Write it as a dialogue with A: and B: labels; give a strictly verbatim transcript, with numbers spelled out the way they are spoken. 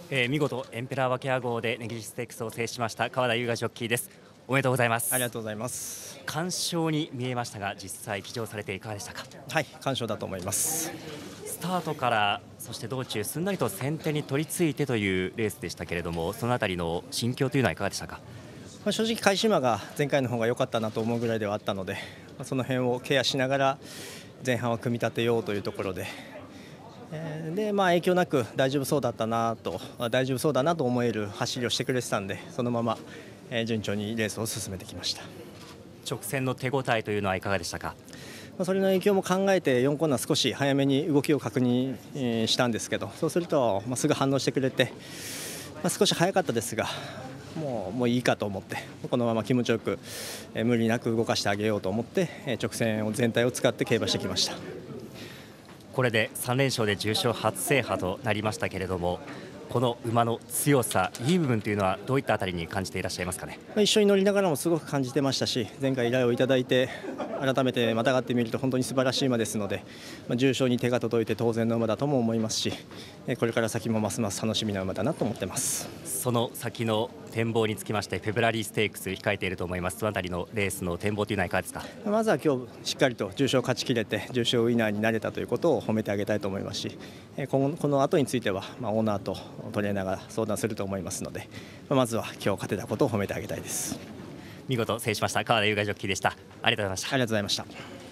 A: えー、見事エンペラーワケア号で根岸ステークスを制しました川田優雅ジョッキーです。おめでとうございます。
B: ありがとうございます。
A: 完勝に見えましたが、実際騎乗されていかがでしたか？
B: はい、完勝だと思います。
A: スタートからそして道中すんなりと先手に取り付いてというレースでしたけれども、そのあたりの心境というのはいかがでしたか？
B: まあ、正直開始馬が前回の方が良かったなと思うぐらいではあったので、まあ、その辺をケアしながら前半は組み立てようというところで、えー、でまあ影響なく大丈夫そうだったなと大丈夫そうだなと思える走りをしてくれてたんで、そのまま、えー、順調にレースを進めてきました。
A: 直線の手応えというのはいかがでしたか？
B: まあ、それの影響も考えてよんコーナー少し早めに動きを確認、えー、したんですけど、そうすると、まあ、すぐ反応してくれて、まあ、少し早かったですが、もうもういいかと思って、このまま気持ちよく、えー、無理なく動かしてあげようと思って、えー、直線を全体を使って競馬してきました。
A: これでさん連勝で重賞初制覇となりましたけれども、この馬の強さ、いい部分というのはどういったあたりに感じていらっしゃいますかね？
B: 一緒に乗りながらもすごく感じてましたし、前回依頼をいただいて改めてまたがってみると本当に素晴らしい馬ですので、まあ、重賞に手が届いて当然の馬だとも思いますし、これから先もますます楽しみな馬だなと思ってます。
A: その先の展望につきまして、フェブラリーステークス控えていると思います。そのあたりのレースの展望というのはいかがですか？
B: まずは今日しっかりと重賞を勝ち切れて重賞ウィナーになれたということを褒めてあげたいと思いますし、今後この後については、まあ、オーナーとトレーナーが相談すると思いますので、まずは今日勝てたことを褒めてあげたいです。
A: 見事制しました川田優雅ジョッキーでした。ありがとうございました。
B: ありがとうございました。